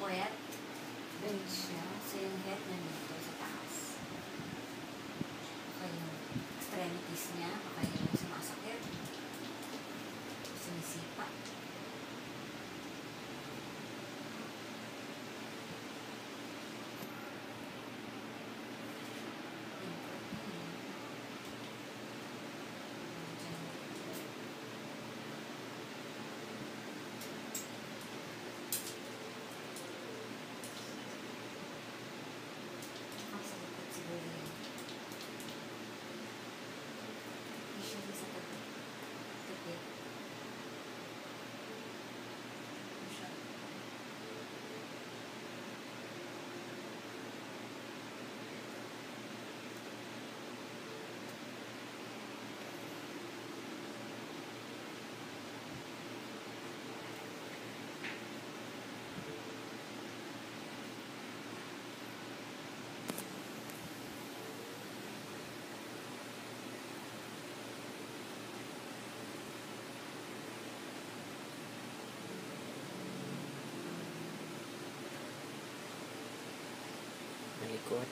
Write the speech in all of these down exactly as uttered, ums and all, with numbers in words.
puwet. Bend siya. So, yung head nandito sa taas. Okay, yung extremities niya. Okay, yung sumasakit. Sumisipa. Malikot.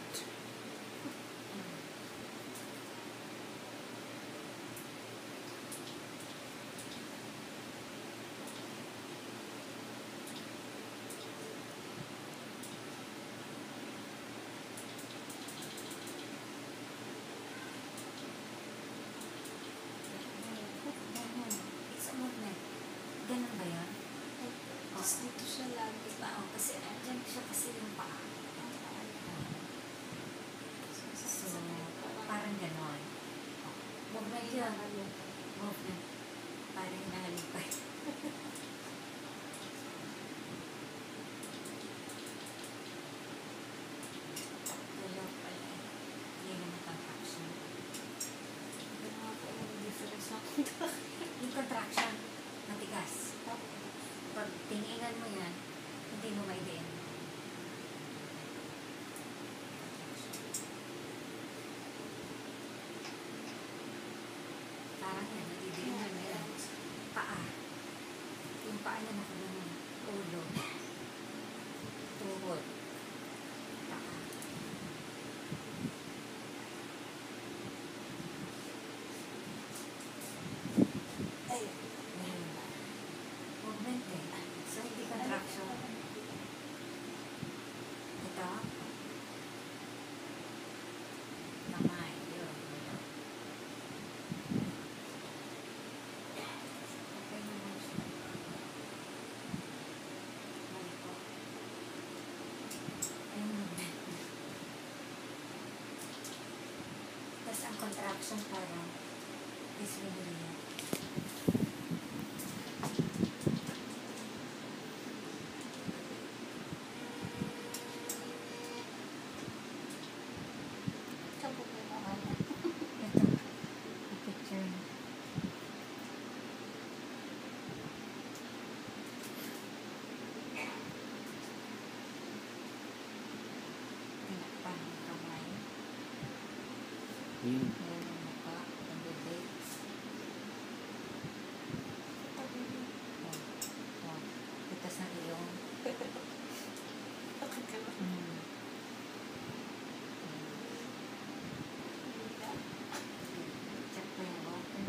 It's a movement. Ganun ba yun? Tapos dito siya lagi. Oo, kasi andyan siya kasi yung paa. So, parang ganon. Movement yun. Movement. Parang hinahalipay. Dalaw pala. Hindi na contraction. Ganawa po yung difference na Yung contraction, matigas. Pag tinginan mo yan, hindi mo maidiin. Parang yan, nadidiinan mo yan. Paa. Yung paa niya nakaganon. Ulo. Tuhod. Paa. ay, Ngayon ba? Movement eh. So, hindi contraction. Ito. Kamay. Yun. Yun. Okay naman siya. Maliko. Ayun movement. Tapos ang contraction parang is really yan. siya po yung mga Ito. Yung picture niya. Tinakpan ng kamay. Yun. Meron ang mukha. Ang legs. Oh. Oh. Pitas ng ilong. bakit ka ba? Mm. Check pa yung water.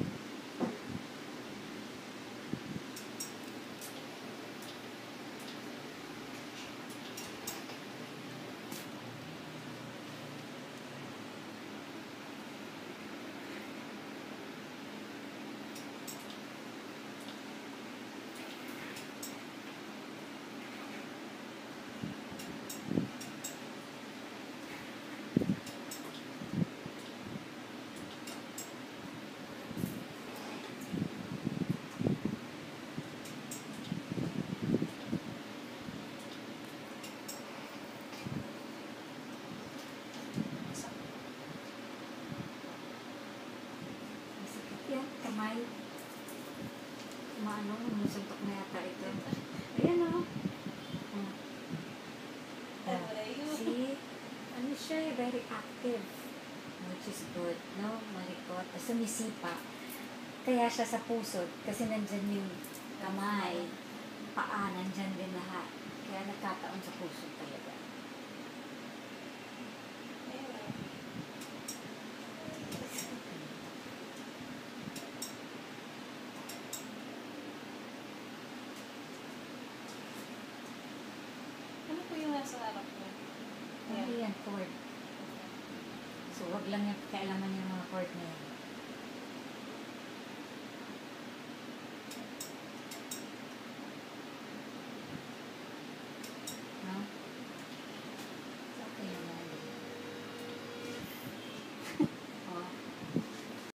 Masakit yan. Kamay. Maano, musuntok na yata ito. Ayan o. Oh. Oh. See? Ano siya eh, very active. Which is good, no? Malikot. Tapos sumisipa. Kaya siya sa pusod. Kasi nandyan yung kamay, paa, nandyan din lahat. Kaya Kaya nagkataon sa puso talaga. Ayun. Ano po yung nasa harap mo? Ano yan, cord. So, wag lang yung kailangan yung mga cord na yan.